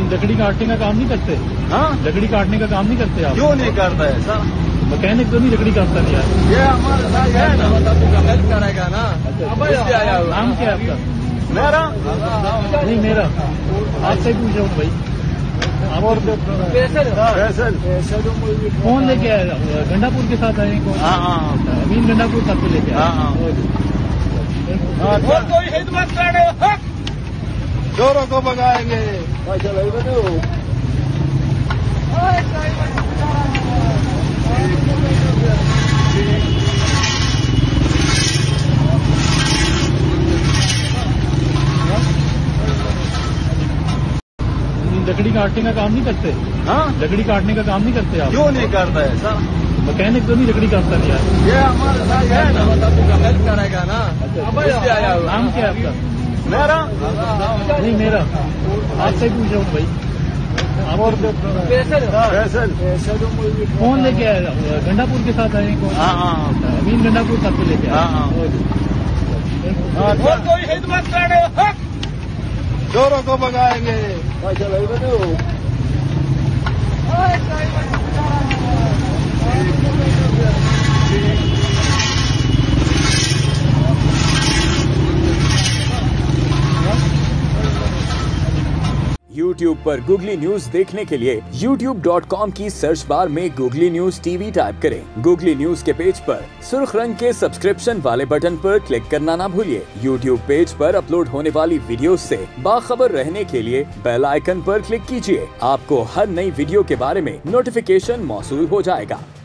लकड़ी काटने का काम नहीं करते? हाँ, लकड़ी काटने का काम नहीं करते आप? क्यों नहीं करता है सर? मैकेनिक तो नहीं लकड़ी काटता नहीं यार। ये हमारे साथ है ना, आपका हेल्प करेगा ना। इसलिए आया हुआ। नाम क्या है आपका? मेरा नहीं मेरा, आपसे पूछ रहा हूँ भाई। कौन लेके आया? गंडापुर के साथ आए कौन? हाँ, अमीन गंडापुर साथ को लेके आया। हाँ। और कोई खिदमत करे, चोरों को भगाएंगे। लकड़ी काटने का काम नहीं करते? हाँ, लकड़ी काटने का काम नहीं करते आप? क्यों नहीं करता है सर? मैकेनिक तो नहीं लकड़ी काटता नहीं यार। ये हमारे साथ है ना, आपका हेल्प करेगा ना। इसलिए आया हुआ। नाम क्या है आपका? मेरा नहीं मेरा, आपसे पूछ रहा हूँ भाई। कौन लेके आया? गंडापुर के साथ आए कौन? हाँ, अमीन गंडापुर साथ को लेके आया। हाँ। और कोई खिदमत करे, चोरों को भगाएंगे। YouTube पर Google न्यूज देखने के लिए youtube.com की सर्च बार में Google न्यूज टीवी टाइप करें। Google न्यूज के पेज पर सुर्ख रंग के सब्सक्रिप्शन वाले बटन पर क्लिक करना ना भूलिए। YouTube पेज पर अपलोड होने वाली वीडियोस से बाखबर रहने के लिए बेल आइकन पर क्लिक कीजिए। आपको हर नई वीडियो के बारे में नोटिफिकेशन मौसूल हो जाएगा।